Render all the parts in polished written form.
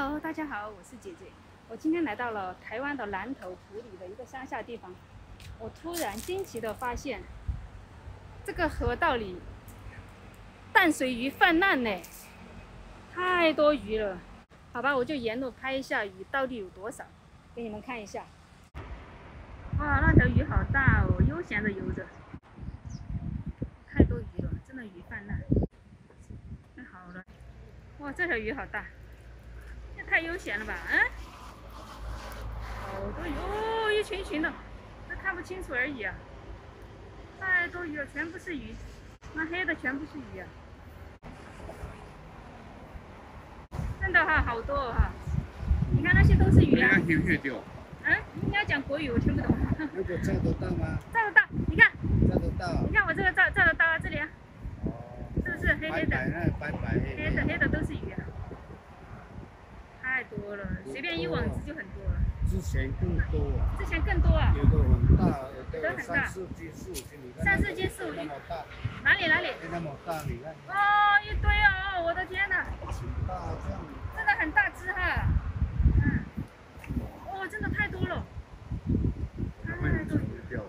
Hello， 大家好，我是姐姐。我今天来到了台湾的南投埔里的一个乡下地方，我突然惊奇的发现，这个河道里淡水鱼泛滥呢，太多鱼了。好吧，我就沿路拍一下鱼到底有多少，给你们看一下。哇，那条鱼好大哦，悠闲的游着。太多鱼了，真的鱼泛滥。太好了，哇，这条鱼好大。 太悠闲了吧，嗯，好多鱼哦，一群群的，都看不清楚而已啊。太多鱼了，全部是鱼，那黑的全部是鱼啊，真的哈，好多哈。你看那些都是鱼啊。嗯，你要讲国语，我听不懂。 如果照得到吗？ 照得到，你看。 照得到。 你看我这个照得到啊，这里啊。哦。是不是黑黑的？ 白黑的都是鱼啊。 太多了，随便一网子就很多了。 之前更多啊。 之前更多啊。 有个很大， 有个很大。 3、4斤树，你看。 3、4斤树。 那么大。 哪里？ 那么大，你看。 哦，一堆哦，我的天哪！ 挺大这样。 真的很大只哈。嗯。哇，真的太多了。太多。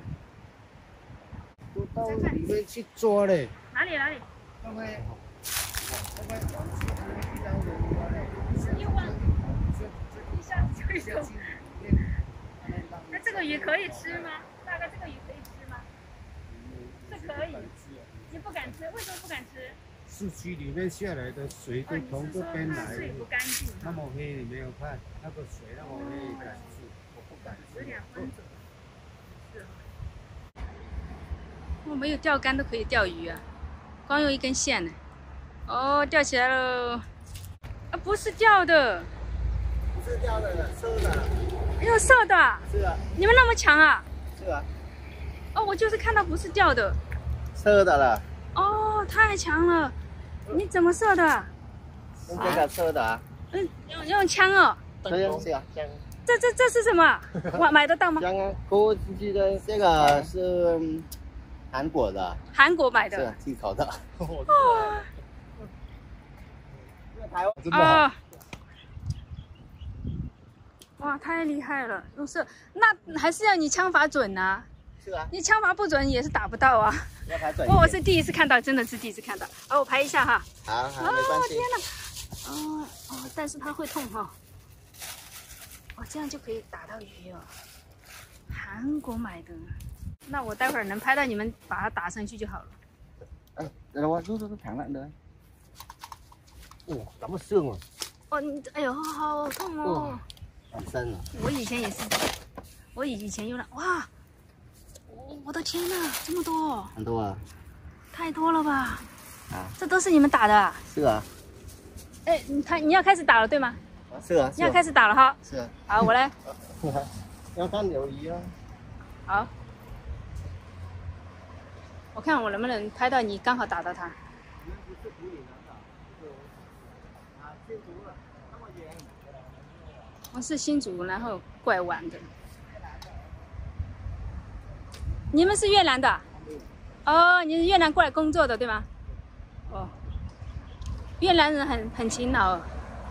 都到里面去抓嘞。 哪里？ 那么往去那边一条龙嘞。 一网，一下子就有。那这个鱼可以吃吗？大概这个鱼可以吃吗？这可以。你不敢吃，为什么不敢吃？ 市区里面下来的水都从这边来， 水不干净。 那么黑，你没有看那个水那么黑，敢吃？我不敢吃。 有点浑浊。是。我没有钓竿都可以钓鱼啊，光用一根线呢。哦，钓起来了。 啊，不是钓的， 不是钓的，射的。 要射的啊？ 是啊。 你们那么强啊？ 是啊。 哦，我就是看到不是钓的。 射的了。 哦，太强了！你怎么射的？ 用这个射的啊。 嗯，用枪哦。 对呀，是啊，枪。 这是什么？我买得到吗？ 枪啊，过去的这个是韩国的。 韩国买的。 是进口的。 哦。 台湾真的啊！哇，太厉害了！用射，那还是要你枪法准呐。 是啊。 你枪法不准也是打不到啊。 要拍准。 我是第一次看到，真的是第一次看到。好，我拍一下哈。 好，没关系。 天哪！哦，但是它会痛哈。哦，这样就可以打到鱼哦。韩国买的，那我待会儿能拍到你们把它打上去就好了。 哎，我躺烂的。 哇，这么深啊！ 哦，哎呦，好痛哦！ 很深啊！ 我以前也是，我以前用了，哇，我的天哪，这么多！ 很多啊！ 太多了吧？ 啊， 这都是你们打的啊？ 是啊。 哎，你要开始打了对吗？ 是啊。 你要开始打了哈？ 是啊。 好，我来。 要看友谊啊。 好。我看我能不能拍到你刚好打到它。 我是新竹，然后过来玩的。你们是越南的？哦，你是越南过来工作的对吗？哦，越南人很勤劳。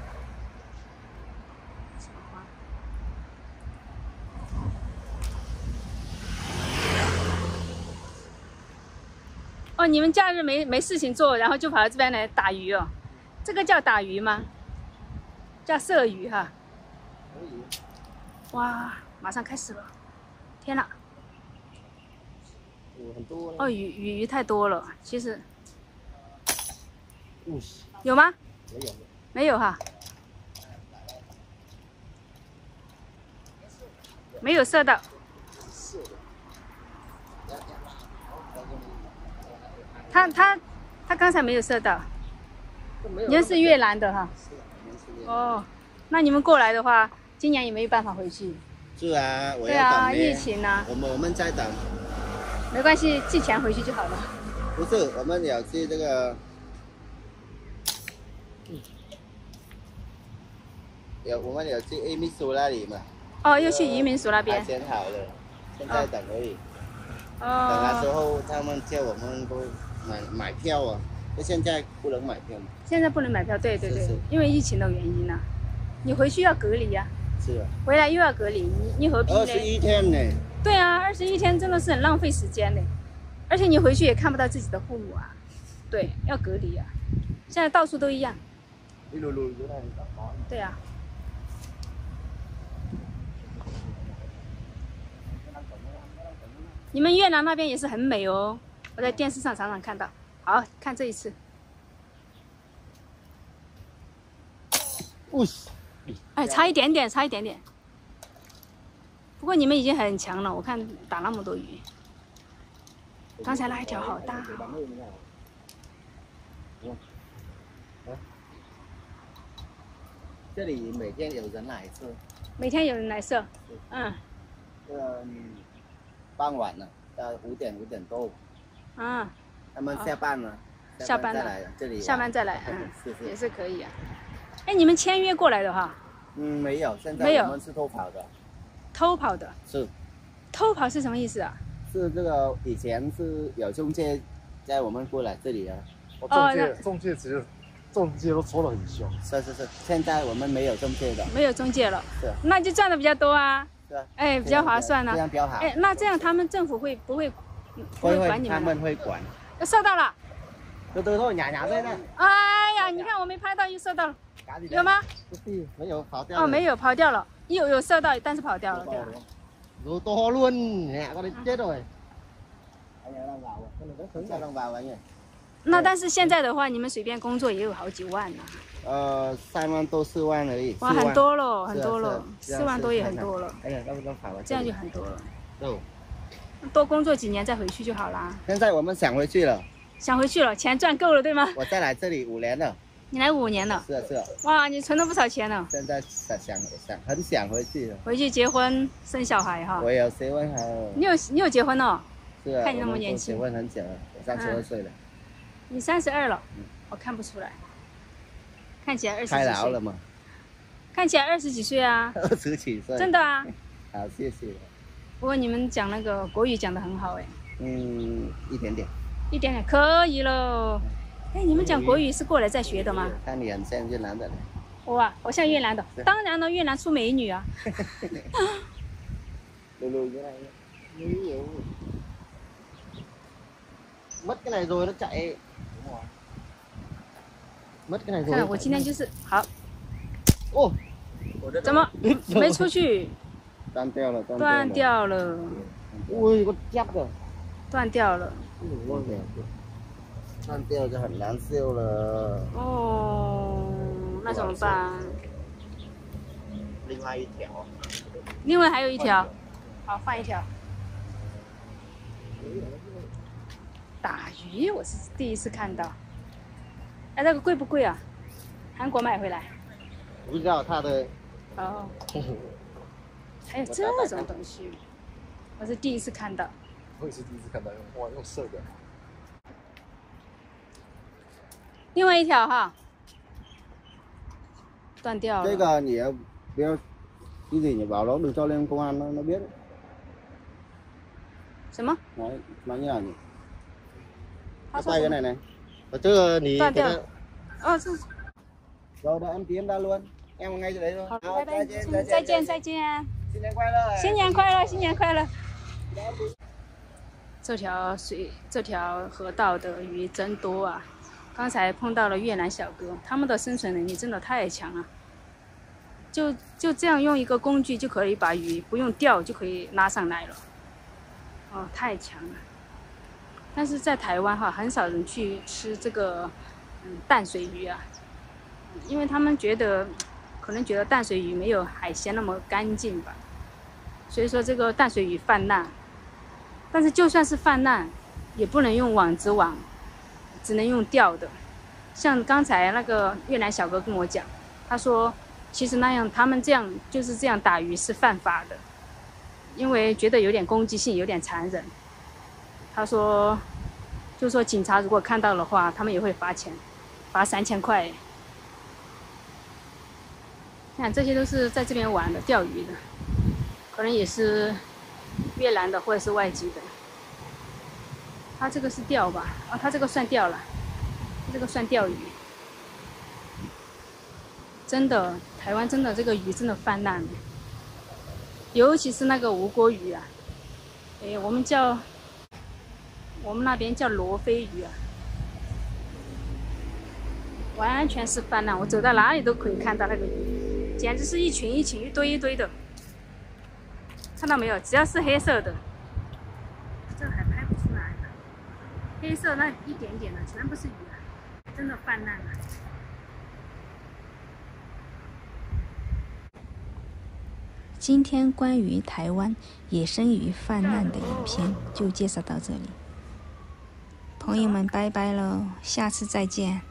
哦，你们假日没事情做，然后就跑到这边来打鱼哦。这个叫打鱼吗？叫射鱼哈。 哇，马上开始了！天哪！ 很多。 哦，鱼太多了，其实。 50。 有吗？ 没有。 没有哈。没有射到。他刚才没有射到。你们是越南的哈？哦，那你们过来的话。 今年也没有办法回去。 是啊，我要等。 对啊，疫情啊。 我们在等。 没关系，寄钱回去就好了。 不是，我们有去这个，我们有去移民署那里嘛。 哦，又去移民署那边。 钱好了，现在等而已。 哦。 等那时候他们叫我们都买票啊，就现在不能买票嘛。 现在不能买票，对，因为疫情的原因呢。 你回去要隔离呀、 是啊， 回来又要隔离，你何必呢？ 21天呢。 对啊，21天真的是很浪费时间呢，而且你回去也看不到自己的父母啊，对，要隔离啊，现在到处都一样。对啊。你们越南那边也是很美哦，我在电视上常常看到。好看这一次，哎，差一点点，差一点点。不过你们已经很强了，我看打那么多鱼。刚才那一条好大哦。 这里每天有人来射， 每天有人来射，嗯， 傍晚了，到5点多， 啊， 他们下班了， 下班了再来这里， 下班再来， 是也是可以啊。哎，你们签约过来的哈？ 没有，现在没有我们是偷跑的， 偷跑的？ 是偷跑是什么意思啊？ 是这个以前是有中介带我们过来这里的， 中介都抽得很凶。 是，现在我们没有中介的， 没有中介了， 是， 那就赚的比较多啊。 是啊， 哎，比较划算呢。 这样比较好。 哎，那这样他们政府会不会管你他们呢？ 们会管。 收到了。 对，牙在那。 哎呀，你看我没拍到，又收到了，有吗？ 没有跑掉。 哦，没有跑掉了，有收到，但是跑掉了，对吧？ Đồ to luôn, nè con đấy chết rồi. Anh em đang vào, con này rất sướng đang vào anh ơi. 那但是现在的话，你们随便工作也有好几万呢。 3万多4万而已。 哇，很多了，很多了，4万多也很多了。 哎呀，都跑了。 这样就很多了。 哦。 多工作几年再回去就好啦。 现在我们想回去了。 想回去了，钱赚够了，对吗？ 我再来这里5年了。 你来5年了。 是啊。 哇，你存了不少钱呢。 现在很想回去了。 回去结婚生小孩哈。 我有结婚还有。 你有结婚哦？ 是啊。 看你那么年轻。 结婚很久了，我32岁了。 你32了，我看不出来，看起来20几岁。 太老了嘛。 看起来20几岁啊。 20几岁。 真的啊。 好，谢谢。 不过你们讲那个国语讲得很好哎。 一点点。 一点点可以喽。哎，你们讲国语是过来再学的吗？ 看你很像越南的。 我像越南的，当然了，越南出美女啊。 mất cái này rồi nó chạy. 看我今天就是好。 哦， 怎么没出去？ 断掉了。 断掉了。 ui con chép rồi. 断掉了。 断掉就很难受了。 哦，那怎么办？ 另外一条。 另外还有一条，好换一条。打鱼我是第一次看到。哎，这个贵不贵啊？韩国买回来。 不知道它的。 哦。还有这种东西，我是第一次看到。 我也是第一次看到用射的。 另外一条哈，断掉了。 这个你要不要cái gì nhỉ, bảo nó đừng cho lên công an nó biết. 什么？ nói như nào nhỉ? 他说 quay cái này này. Và这个你断掉了。哦，这。 rồi đợi em tí em ra luôn. Em ngay chỗ đấy thôi. 好，拜拜，再见。 新年快乐。 新年快乐。这条河道的鱼真多啊！刚才碰到了越南小哥，他们的生存能力真的太强了。就这样用一个工具就可以把鱼不用钓就可以拉上来了。哦，太强了。但是在台湾哈，很少人去吃这个淡水鱼啊，因为他们可能觉得淡水鱼没有海鲜那么干净吧，所以说这个淡水鱼泛滥。但是就算是泛滥，也不能用网子网，只能用钓的。像刚才那个越南小哥跟我讲，他说其实他们就是这样打鱼是犯法的，因为觉得有点攻击性，有点残忍。他说，就说警察如果看到的话，他们也会罚钱，罚3000块。看这些都是在这边玩的钓鱼的，可能也是越南的或者是外籍的。他这个是钓吧？啊，他这个算钓了，这个算钓鱼。真的台湾真的这个鱼真的泛滥了，尤其是那个吴郭鱼啊，我们那边叫罗非鱼啊，完全是泛滥，我走到哪里都可以看到那个鱼，简直是一群一群、一堆一堆的，看到没有？只要是黑色的，这还拍不出来，黑色那一点点的全部是鱼啊，真的泛滥了。 今天关于台湾野生鱼泛滥的影片就介绍到这里，朋友们拜拜喽，下次再见。